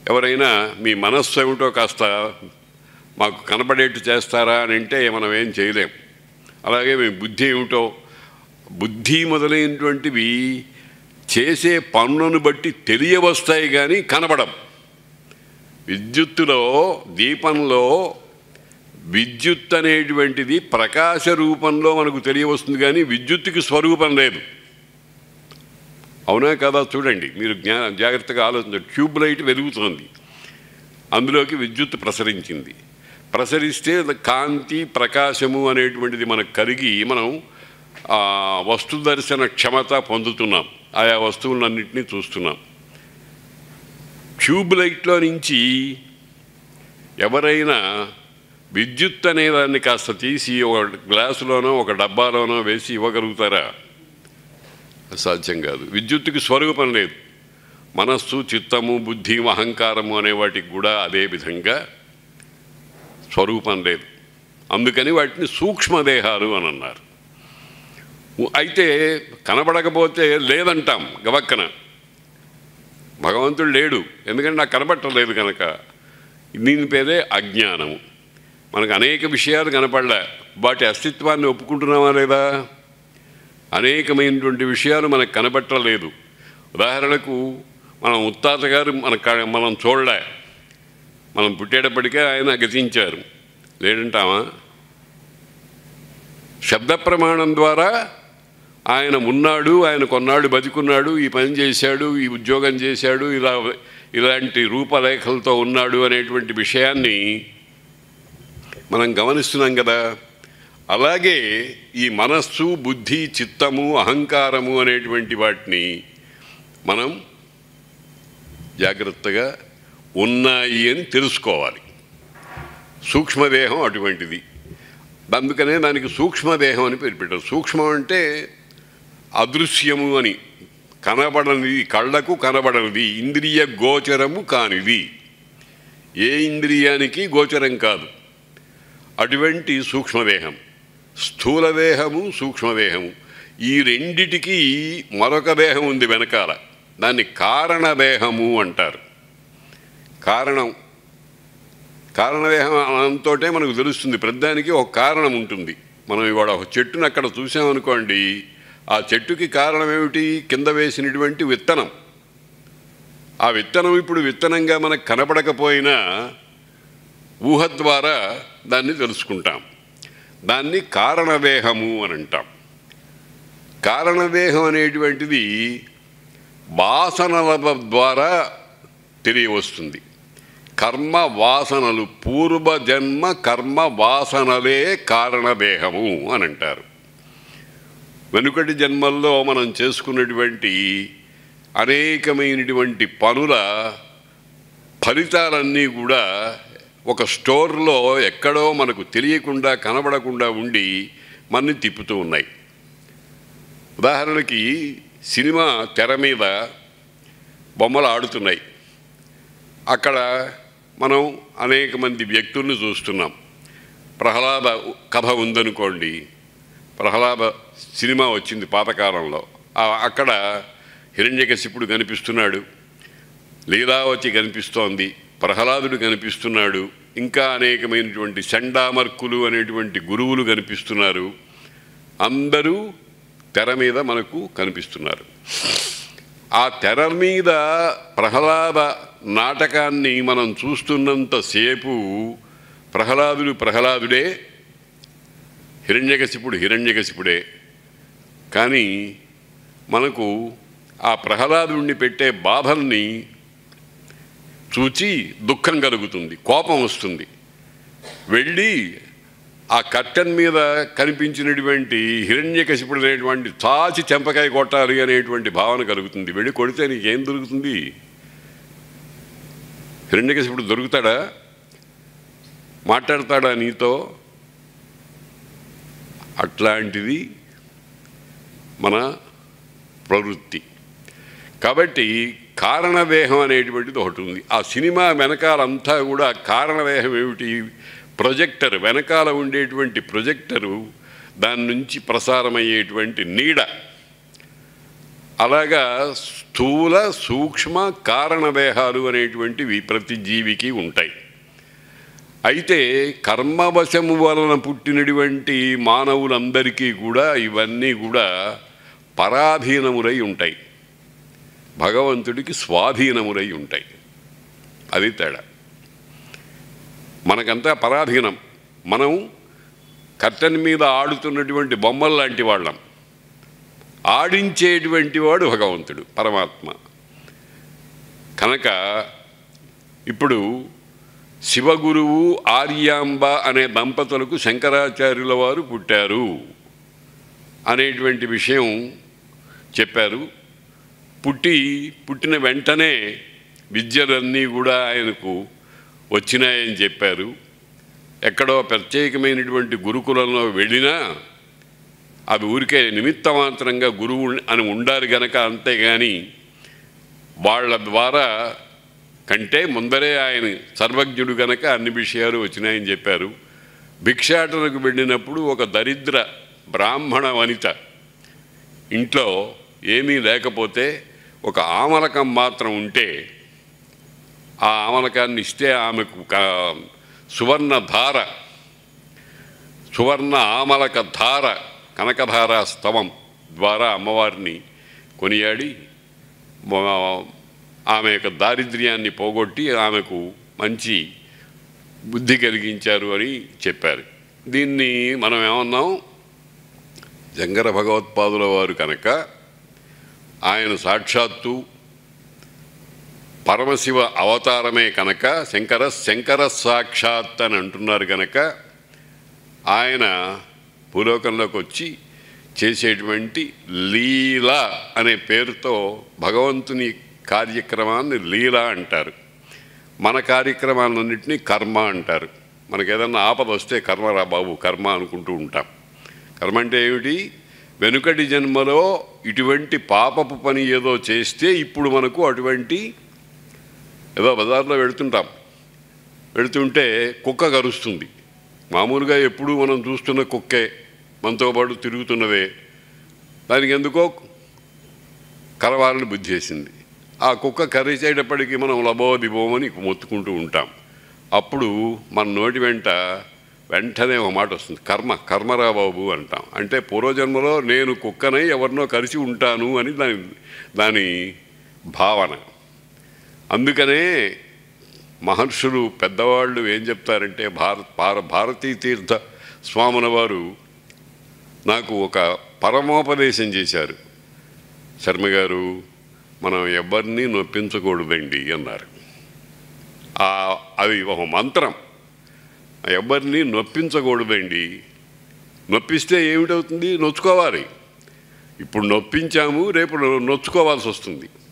ఎవరైనా మీ మనస్సు ఏమిటో కాస్త మాకు కనబడేట్టు చేస్తారా అని అంటే మనం ఏం చేయలేం. అలాగే మీ బుద్ధి ఏమిటో, బుద్ధి మొదలైనటువంటివి చేసే పనులను బట్టి తెలియవస్తాయి కానీ కనబడం. విద్యుత్తులో, దీపంలో విద్యుత్ అనేటువంటిది ప్రకాశ రూపంలో మనకు తెలియవస్తుంది కానీ విద్యుత్తుకి స్వరూపం లేదు. అవునా కదా? చూడండి, మీరు జాగ్రత్తగా ఆలోచించండి. ట్యూబ్ లైట్ వెలుగుతోంది, అందులోకి విద్యుత్ ప్రసరించింది. ప్రసరిస్తే కాంతి, ప్రకాశము అనేటువంటిది మనకు కలిగి మనం వస్తు దర్శన క్షమత పొందుతున్నాం, ఆయా వస్తువులన్నింటినీ చూస్తున్నాం. ట్యూబ్ లైట్లో నుంచి ఎవరైనా విద్యుత్ అనేదాన్ని కాస్త తీసి ఒక గ్లాసులోనో ఒక డబ్బాలోనో వేసి ఇవ్వగలుగుతారా? అసాధ్యం కాదు. విద్యుత్తుకి స్వరూపం లేదు. మనస్సు, చిత్తము, బుద్ధి, అహంకారము అనే వాటికి కూడా అదే విధంగా స్వరూపం లేదు. అందుకని వాటిని సూక్ష్మదేహాలు అని అన్నారు. అయితే కనబడకపోతే లేదంటాం గవక్కన. భగవంతుడు లేడు, ఎందుకంటే నాకు కనబట్టలేదు కనుక. దీని పేరే అజ్ఞానము. మనకు అనేక విషయాలు కనపడలే, వాటి అస్తిత్వాన్ని ఒప్పుకుంటున్నామా లేదా? అనేకమైనటువంటి విషయాలు మనకు కనబట్టలేదు. ఉదాహరణకు మనం ముత్తాత గారు మనం చూడలే, మనం పుట్టేటప్పటికే ఆయన గతించారు, లేదంటామా? శబ్ద ప్రమాణం ద్వారా ఆయన ఉన్నాడు, ఆయన కొన్నాడు బతికున్నాడు, ఈ పని చేశాడు, ఈ ఉద్యోగం చేశాడు, ఇలాంటి రూపరేఖలతో ఉన్నాడు అనేటువంటి విషయాన్ని మనం గమనిస్తున్నాం కదా. అలాగే ఈ మనస్సు, బుద్ధి, చిత్తము, అహంకారము అనేటువంటి వాటిని మనం జాగ్రత్తగా ఉన్నాయి అని తెలుసుకోవాలి. సూక్ష్మదేహం అటువంటిది. అందుకనే దానికి సూక్ష్మదేహం అని పేరు పెట్టారు. సూక్ష్మం అంటే అదృశ్యము అని, కనబడనిది, కళ్ళకు కనబడనిది, ఇంద్రియ గోచరము కానిది, ఏ ఇంద్రియానికి గోచరం కాదు. అటువంటి సూక్ష్మదేహం. స్థూలదేహము, సూక్ష్మదేహము, ఈ రెండిటికి మరొక దేహం ఉంది వెనకాల, దాన్ని కారణదేహము అంటారు. కారణదేహం అంతోటే మనకు తెలుస్తుంది. ప్రతిదానికి ఒక కారణం ఉంటుంది. మనం ఇవాళ ఒక చెట్టును అక్కడ చూసామనుకోండి, ఆ చెట్టుకి కారణం ఏమిటి? కింద వేసినటువంటి విత్తనం. ఆ విత్తనం ఇప్పుడు విత్తనంగా మనకు కనపడకపోయినా ఊహ ద్వారా దాన్ని తెలుసుకుంటాం. దాన్ని కారణదేహము అని అంటాం. కారణదేహం అనేటువంటిది వాసనల ద్వారా తెలియవస్తుంది. కర్మ వాసనలు, పూర్వజన్మ కర్మ వాసనలే కారణదేహము అని అంటారు. వెనుకటి జన్మల్లో మనం చేసుకున్నటువంటి అనేకమైనటువంటి పనుల ఫలితాలన్నీ కూడా ఒక స్టోర్లో ఎక్కడో మనకు తెలియకుండా, కనబడకుండా ఉండి మనని తిప్పుతూ ఉన్నాయి. ఉదాహరణకి సినిమా తెర మీద బొమ్మలు ఆడుతున్నాయి. అక్కడ మనం అనేక మంది వ్యక్తులను చూస్తున్నాం. ప్రహ్లాద కథ ఉందనుకోండి, ప్రహ్లాద సినిమా వచ్చింది పాతకాలంలో. అక్కడ హిరణ్యకశిపుడు కనిపిస్తున్నాడు, లీలావతి కనిపిస్తోంది, ప్రహ్లాదుడు కనిపిస్తున్నాడు, ఇంకా అనేకమైనటువంటి చండామర్కులు అనేటువంటి గురువులు కనిపిస్తున్నారు. అందరూ తెర మీద మనకు కనిపిస్తున్నారు. ఆ తెర మీద ప్రహ్లాద నాటకాన్ని మనం చూస్తున్నంతసేపు ప్రహ్లాదుడే, హిరణ్యకశిపుడే. కానీ మనకు ఆ ప్రహ్లాదుడిని పెట్టే బాధల్ని చూచి దుఃఖం కలుగుతుంది, కోపం వస్తుంది. వెళ్ళి ఆ కర్టన్ మీద కనిపించినటువంటి హిరణ్యకశిపుడు అనేటువంటి చాచి చెంపకాయ కొట్టాలి అనేటువంటి భావన కలుగుతుంది. వెళ్ళి కొడితే నీకేం దొరుకుతుంది? హిరణ్యకశిపుడు దొరుకుతాడా? మాట్లాడతాడా నీతో? అట్లాంటిది మన ప్రవృత్తి. కాబట్టి కారణదేహం అనేటువంటిది ఒకటి ఉంది. ఆ సినిమా వెనకాలంతా కూడా కారణదేహం ఏమిటి? ప్రొజెక్టర్. వెనకాల ఉండేటువంటి ప్రొజెక్టరు, దాని నుంచి ప్రసారమయ్యేటువంటి నీడ. అలాగా స్థూల సూక్ష్మ కారణదేహాలు అనేటువంటివి ప్రతి జీవికి ఉంటాయి. అయితే కర్మవశము వలన పుట్టినటువంటి మానవులందరికీ కూడా ఇవన్నీ కూడా పరాధీనములై ఉంటాయి, భగవంతుడికి స్వాధీనములై ఉంటాయి. అది తేడా. మనకంతా పరాధీనం. మనం కర్టెన్ మీద ఆడుతున్నటువంటి బొమ్మలు లాంటి వాళ్ళం. ఆడించేటువంటి వాడు భగవంతుడు, పరమాత్మ. కనుక ఇప్పుడు శివగురువు ఆర్యాంబ అనే దంపతులకు శంకరాచార్యుల వారు పుట్టారు అనేటువంటి విషయం చెప్పారు. పుట్టిన వెంటనే విద్యలన్నీ కూడా ఆయనకు వచ్చినాయని చెప్పారు. ఎక్కడో ప్రత్యేకమైనటువంటి గురుకులంలో వెళ్ళినా అవి ఊరికే నిమిత్తమాత్రంగా గురువు అని ఉండాలి గనక, అంతేగాని వాళ్ళ ద్వారా కంటే ముందరే ఆయన సర్వజ్ఞుడు గనక అన్ని విషయాలు వచ్చినాయని చెప్పారు. భిక్షాటనకు వెళ్ళినప్పుడు ఒక దరిద్ర బ్రాహ్మణ వనిత ఇంట్లో ఏమీ లేకపోతే ఒక ఆమలకం మాత్రం ఉంటే ఆ ఆమలకాన్ని ఇస్తే ఆమెకు సువర్ణ ఆమలక ధార కనకధారా స్తవం ద్వారా అమ్మవారిని కొనియాడి ఆమె యొక్క దారిద్ర్యాన్ని పోగొట్టి ఆమెకు మంచి బుద్ధి కలిగించారు అని చెప్పారు. దీన్ని మనం ఏమన్నాం, శంకర భగవత్పాదుల వారు కనుక ఆయన సాక్షాత్తు పరమశివ అవతారమే కనుక శంకర సాక్షాత్ అని అంటున్నారు కనుక ఆయన భూలోకంలోకి వచ్చి చేసేటువంటి లీల అనే పేరుతో భగవంతుని కార్యక్రమాన్ని లీల అంటారు. మన కార్యక్రమాలన్నింటినీ కర్మ అంటారు. మనకు ఏదన్నా ఆపద వస్తే కర్మరా బాబు కర్మ అనుకుంటూ ఉంటాం. కర్మ అంటే ఏమిటి? వెనుకటి జన్మలో ఇటువంటి పాపపు పని ఏదో చేస్తే ఇప్పుడు మనకు అటువంటి ఏదో బజార్లో వెళుతుంటే కుక్క కరుస్తుంది. మామూలుగా ఎప్పుడూ మనం చూస్తున్న కుక్కే మనతో పాటు తిరుగుతున్నవే. దానికి ఎందుకో కరవాలని బుద్ధి చేసింది. ఆ కుక్క కరిచేటప్పటికీ మనం లబోదిబోమని మొత్తుకుంటూ ఉంటాం. అప్పుడు మన నోటి వెంటనే ఒక మాట వస్తుంది, కర్మరా బాబు అంటాం. అంటే పూర్వజన్మలో నేను కుక్కనై ఎవరినో కరిచి ఉంటాను అని దాని భావన. అందుకనే మహర్షులు పెద్దవాళ్ళు ఏం చెప్తారంటే, భారతీ తీర్థ స్వాముల వారు నాకు ఒక పరమోపదేశం చేశారు. శర్మగారు, మనం ఎవరిని నొప్పించకూడదండి అన్నారు. అది ఒక మంత్రం. ఎవరిని నొప్పించకూడదండి. నొప్పిస్తే ఏమిటవుతుంది? నొచ్చుకోవాలి. ఇప్పుడు నొప్పించాము, రేపు నొచ్చుకోవాల్సి వస్తుంది.